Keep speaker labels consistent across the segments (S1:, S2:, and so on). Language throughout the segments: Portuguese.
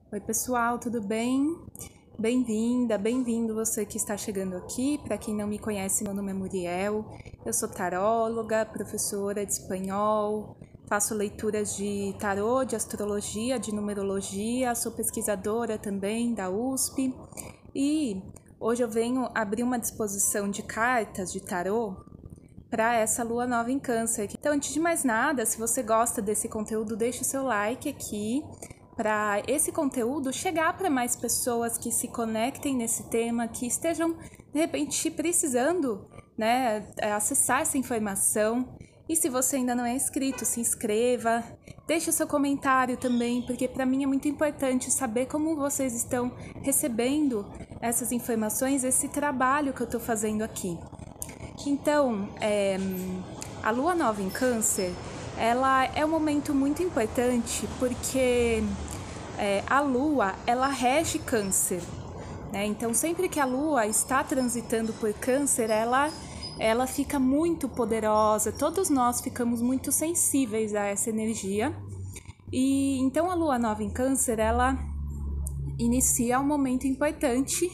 S1: Oi pessoal, tudo bem? Bem-vinda, bem-vindo você que está chegando aqui. Para quem não me conhece, meu nome é Muriel, eu sou taróloga, professora de espanhol, faço leituras de tarô, de astrologia, de numerologia, sou pesquisadora também da USP e hoje eu venho abrir uma disposição de cartas de tarô para essa lua nova em Câncer. Então, antes de mais nada, se você gosta desse conteúdo, deixe o seu like aqui para esse conteúdo chegar para mais pessoas que se conectem nesse tema, que estejam de repente precisando, acessar essa informação. E se você ainda não é inscrito, se inscreva, deixe o seu comentário também, porque para mim é muito importante saber como vocês estão recebendo essas informações, esse trabalho que eu estou fazendo aqui. Então, a lua nova em Câncer, ela é um momento muito importante porque a lua, ela rege Câncer, né? Então, sempre que a lua está transitando por Câncer, ela fica muito poderosa, todos nós ficamos muito sensíveis a essa energia. E então a lua nova em Câncer, ela inicia um momento importante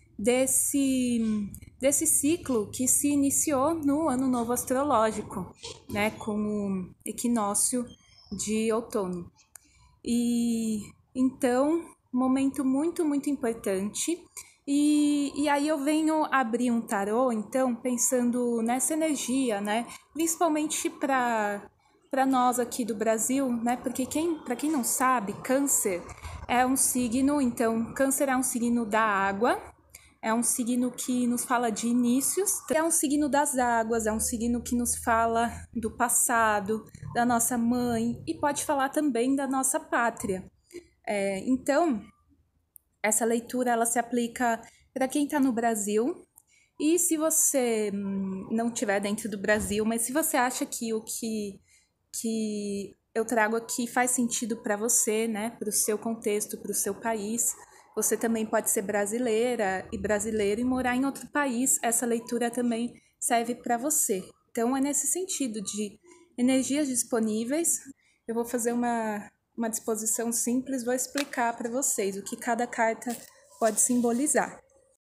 S1: desse ciclo que se iniciou no Ano Novo Astrológico, né, com o equinócio de outono. E então, momento muito, muito importante. E aí eu venho abrir um tarô, então, pensando nessa energia, né, principalmente para nós aqui do Brasil, né, porque para quem não sabe, Câncer é um signo, então, Câncer é um signo da água, é um signo que nos fala de inícios, é um signo das águas, é um signo que nos fala do passado, da nossa mãe e pode falar também da nossa pátria. Então, essa leitura ela se aplica para quem está no Brasil e se você não estiver dentro do Brasil, mas se você acha que o que eu trago aqui faz sentido para você, né, para o seu contexto, para o seu país, você também pode ser brasileira e brasileiro e morar em outro país, essa leitura também serve para você. Então, é nesse sentido de energias disponíveis. Eu vou fazer uma disposição simples, vou explicar para vocês o que cada carta pode simbolizar.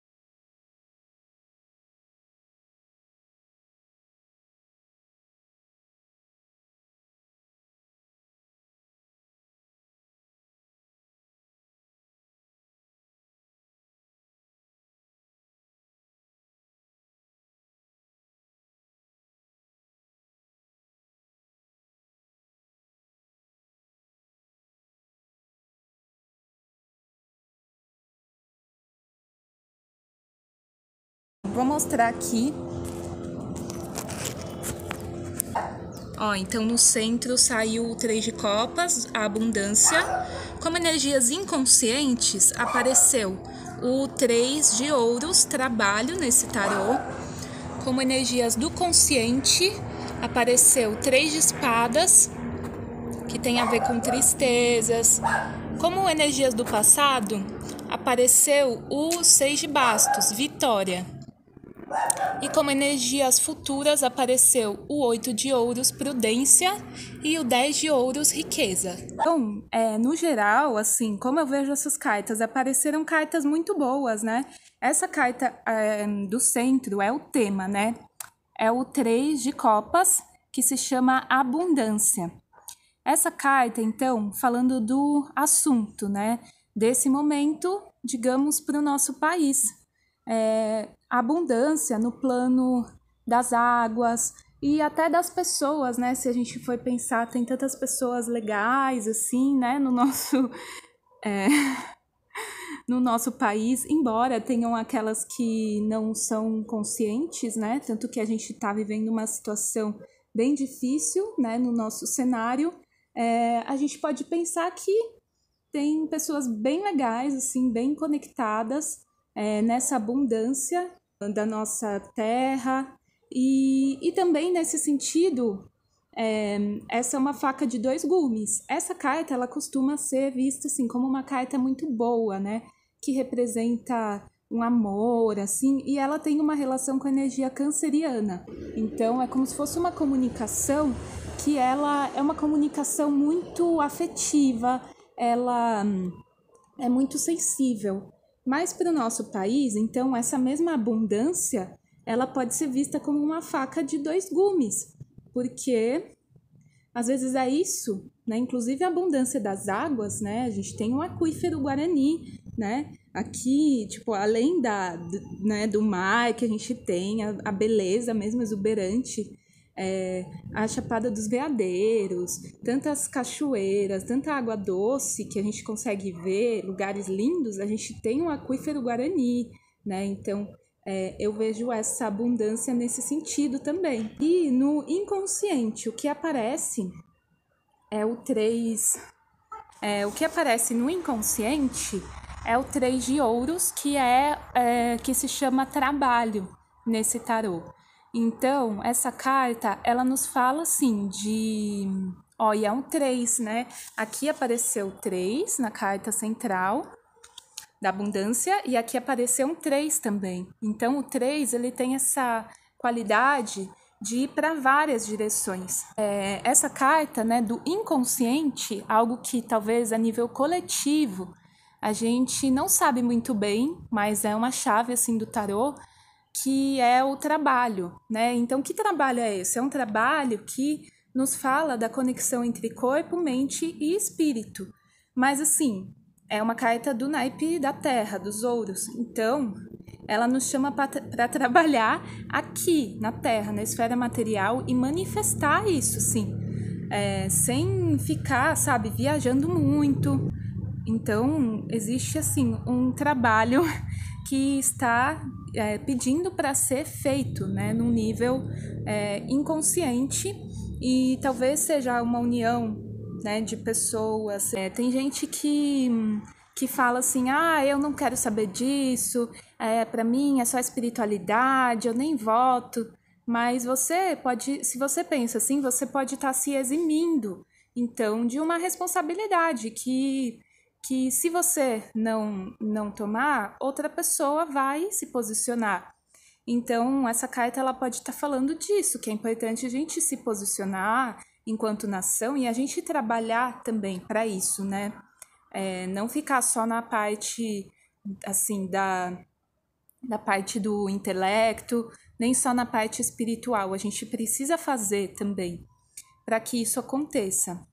S1: Vou mostrar aqui. Então no centro saiu o 3 de copas, a abundância. Como energias inconscientes, apareceu o 3 de ouros, trabalho nesse tarô. Como energias do consciente, apareceu o 3 de espadas, que tem a ver com tristezas. Como energias do passado, apareceu o 6 de bastos, vitória. E como energias futuras apareceu o 8 de ouros, prudência, e o 10 de ouros, riqueza. Então, no geral, assim, como eu vejo essas cartas, apareceram cartas muito boas, né? Essa carta do centro é o tema, né? É o 3 de copas, que se chama abundância. Essa carta, então, falando do assunto, né? Desse momento, digamos, para o nosso país. A abundância no plano das águas e até das pessoas, né? Se a gente for pensar, tem tantas pessoas legais, assim, né? No nosso país, embora tenham aquelas que não são conscientes, né? Tanto que a gente está vivendo uma situação bem difícil, né? No nosso cenário, a gente pode pensar que tem pessoas bem legais, assim, bem conectadas, nessa abundância da nossa terra e também nesse sentido, essa é uma faca de dois gumes. Essa carta ela costuma ser vista assim como uma carta muito boa, né, que representa um amor, assim, e ela tem uma relação com a energia canceriana. Então é como se fosse uma comunicação que ela é uma comunicação muito afetiva, ela é muito sensível. Mas para o nosso país, então, essa mesma abundância, ela pode ser vista como uma faca de dois gumes, porque às vezes é isso, né? Inclusive a abundância das águas, né? A gente tem o aquífero Guarani, né? Aqui, tipo, além né, do mar que a gente tem, a beleza mesmo exuberante, a Chapada dos Veadeiros, tantas cachoeiras, tanta água doce que a gente consegue ver, lugares lindos, a gente tem o aquífero Guarani, né? Então, eu vejo essa abundância nesse sentido também. E no inconsciente, o que aparece é o 3. O que aparece no inconsciente é o 3 de ouros, que se chama trabalho nesse tarô. Então, essa carta, ela nos fala assim de... Olha, é um 3, né? Aqui apareceu 3 na carta central da abundância e aqui apareceu um 3 também. Então, o 3, ele tem essa qualidade de ir para várias direções. Essa carta, né, do inconsciente, algo que talvez a nível coletivo a gente não sabe muito bem, mas é uma chave assim do tarô, que é o trabalho, né? Então, que trabalho é esse? É um trabalho que nos fala da conexão entre corpo, mente e espírito. Mas assim, é uma carta do naipe da terra, dos ouros. Então, ela nos chama para trabalhar aqui na terra, na esfera material e manifestar isso, sim. Sem ficar, sabe, viajando muito. Então, existe, assim, um trabalho que está pedindo para ser feito, né, num nível inconsciente, e talvez seja uma união, né, de pessoas. Tem gente que fala assim, eu não quero saber disso, para mim é só espiritualidade, eu nem voto. Mas você pode, se você pensa assim, você pode estar se eximindo, então, de uma responsabilidade que se você não tomar, outra pessoa vai se posicionar. Então, essa carta ela pode estar falando disso, que é importante a gente se posicionar enquanto nação e a gente trabalhar também para isso, né? Não ficar só na parte, assim, da parte do intelecto, nem só na parte espiritual. A gente precisa fazer também para que isso aconteça.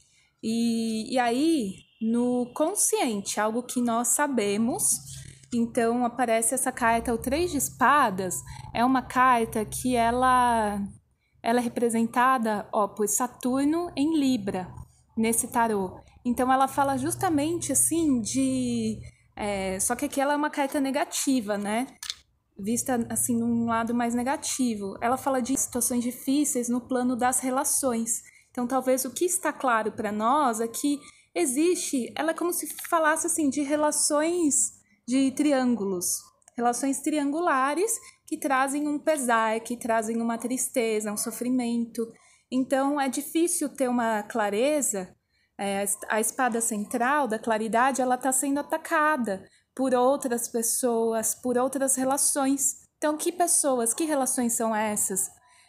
S1: E aí, no consciente, algo que nós sabemos, então aparece essa carta, o 3 de espadas, é uma carta que ela é representada por Saturno em Libra, nesse tarô. Então ela fala justamente assim de... só que aqui ela é uma carta negativa, né? Vista assim num lado mais negativo. Ela fala de situações difíceis no plano das relações. Então, talvez o que está claro para nós é que existe, ela é como se falasse assim de relações de triângulos, relações triangulares que trazem um pesar, que trazem uma tristeza, um sofrimento. Então, é difícil ter uma clareza. A espada central da claridade, ela está sendo atacada por outras pessoas, por outras relações. Então, que pessoas, que relações são essas?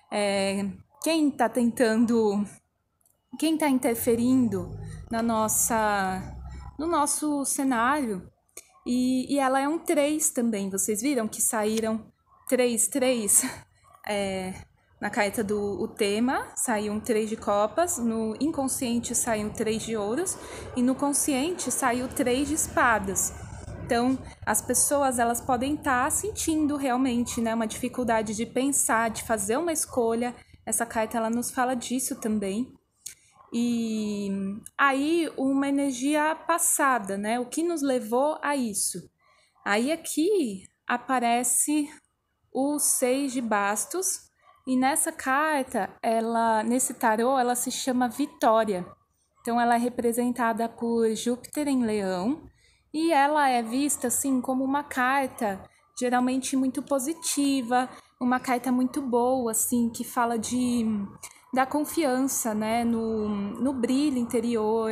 S1: Quem está tentando... Quem está interferindo no nosso cenário? E ela é um 3 também. Vocês viram que saíram 3 na carta do tema, saiu um 3 de copas, no inconsciente saiu 3 de ouros e no consciente saiu 3 de espadas. Então, as pessoas elas podem estar sentindo realmente, né, uma dificuldade de pensar, de fazer uma escolha. Essa carta ela nos fala disso também. E aí uma energia passada, né? O que nos levou a isso? Aí aqui aparece o 6 de bastos e nessa carta, nesse tarô, ela se chama Vitória. Então ela é representada por Júpiter em Leão e ela é vista assim como uma carta geralmente muito positiva, uma carta muito boa, assim, que fala da confiança, né, no brilho interior.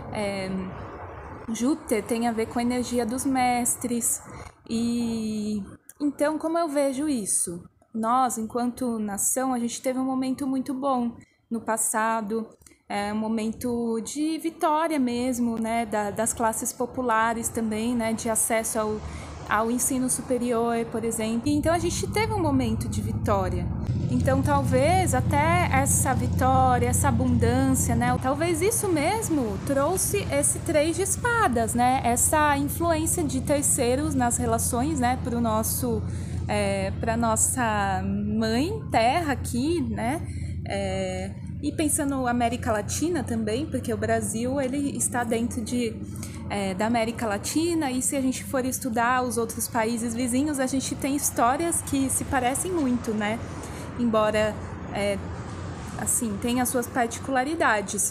S1: Júpiter tem a ver com a energia dos mestres. E então, como eu vejo isso? Nós, enquanto nação, a gente teve um momento muito bom no passado. é um momento de vitória mesmo, né, das classes populares também, né, de acesso ao ensino superior, por exemplo. Então a gente teve um momento de vitória. Então talvez até essa vitória, essa abundância, né, talvez isso mesmo trouxe esse 3 de espadas, né, essa influência de terceiros nas relações, né, para nossa mãe terra aqui, né, e pensando na América Latina também, porque o Brasil ele está dentro da América Latina, e se a gente for estudar os outros países vizinhos, a gente tem histórias que se parecem muito, né? Embora, assim, tenha as suas particularidades.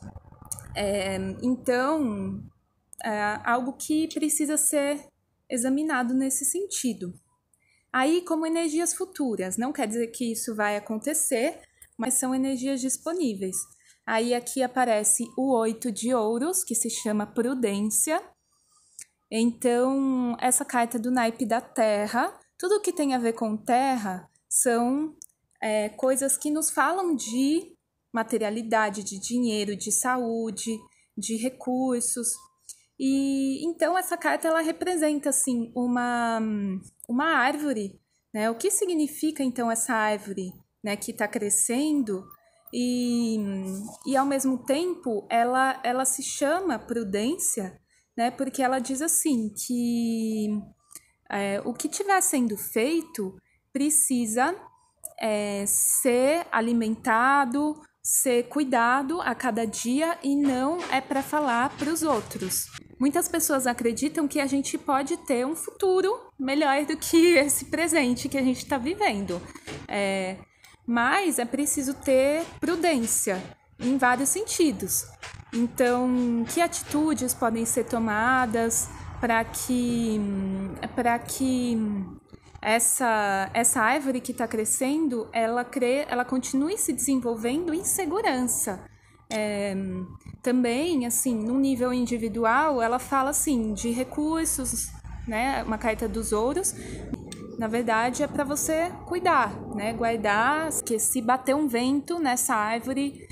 S1: Então, algo que precisa ser examinado nesse sentido. Aí, como energias futuras, não quer dizer que isso vai acontecer, mas são energias disponíveis. Aí aqui aparece o 8 de ouros, que se chama prudência. Então, essa carta do naipe da terra, tudo que tem a ver com terra são coisas que nos falam de materialidade, de dinheiro, de saúde, de recursos. E então essa carta ela representa assim uma árvore, né? O que significa então essa árvore, né, que está crescendo e ao mesmo tempo ela se chama prudência, né? Porque ela diz assim que o que estiver sendo feito precisa ser alimentado, ser cuidado a cada dia e não é para falar para os outros. Muitas pessoas acreditam que a gente pode ter um futuro melhor do que esse presente que a gente está vivendo. Mas é preciso ter prudência em vários sentidos. Então, que atitudes podem ser tomadas para que essa árvore que está crescendo, ela continue se desenvolvendo em segurança. Também, assim, no nível individual, ela fala, assim, de recursos, né? Uma carta dos ouros. Na verdade, é para você cuidar, né? Guardar, que se bater um vento nessa árvore,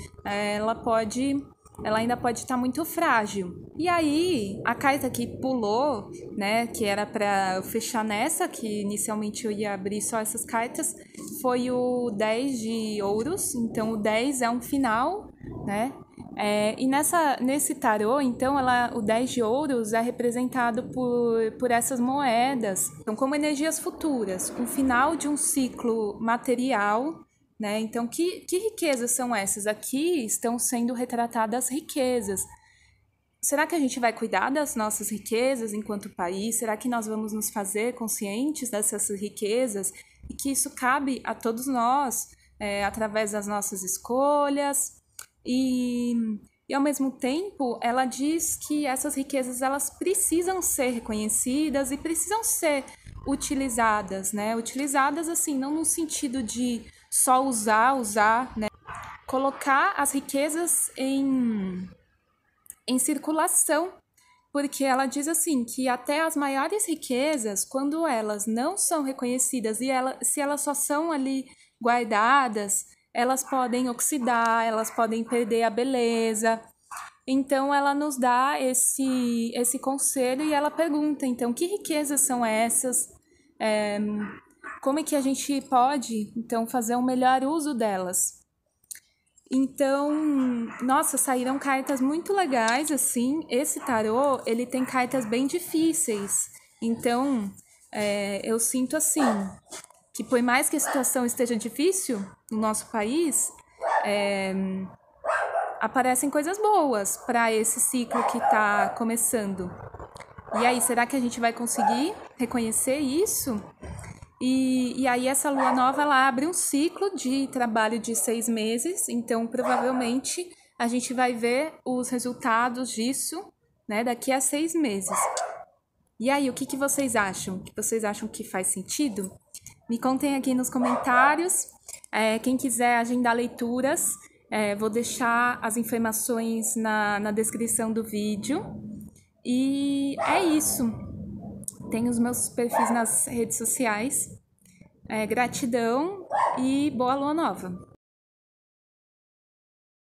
S1: ela ainda pode estar muito frágil. E aí, a carta que pulou, né, que era para fechar nessa, que inicialmente eu ia abrir só essas cartas, foi o 10 de ouros. Então, o 10 é um final, né? E nesse tarô, então, o 10 de ouros é representado por essas moedas. Então, como energias futuras, o final de um ciclo material, né? Então, que riquezas são essas? Aqui estão sendo retratadas riquezas. Será que a gente vai cuidar das nossas riquezas enquanto país? Será que nós vamos nos fazer conscientes dessas riquezas? E que isso cabe a todos nós, através das nossas escolhas. E ao mesmo tempo, ela diz que essas riquezas elas precisam ser reconhecidas e precisam ser utilizadas, né? Utilizadas, assim, não no sentido de só usar, né? Colocar as riquezas em circulação, porque ela diz assim, que até as maiores riquezas, quando elas não são reconhecidas e se elas só são ali guardadas, elas podem oxidar, elas podem perder a beleza. Então, ela nos dá esse conselho e ela pergunta, então, que riquezas são essas? Como é que a gente pode, então, fazer um melhor uso delas? Então, nossa, saíram cartas muito legais, assim. Esse tarô, ele tem cartas bem difíceis. Então, eu sinto, assim, que por mais que a situação esteja difícil no nosso país, aparecem coisas boas para esse ciclo que está começando. E aí, será que a gente vai conseguir reconhecer isso? E aí essa lua nova, ela abre um ciclo de trabalho de 6 meses, então provavelmente a gente vai ver os resultados disso, né, daqui a 6 meses. E aí, o que vocês acham? Que vocês acham que faz sentido? Me contem aqui nos comentários. Quem quiser agendar leituras, vou deixar as informações na descrição do vídeo. E é isso. Tem os meus perfis nas redes sociais. Gratidão e boa lua nova!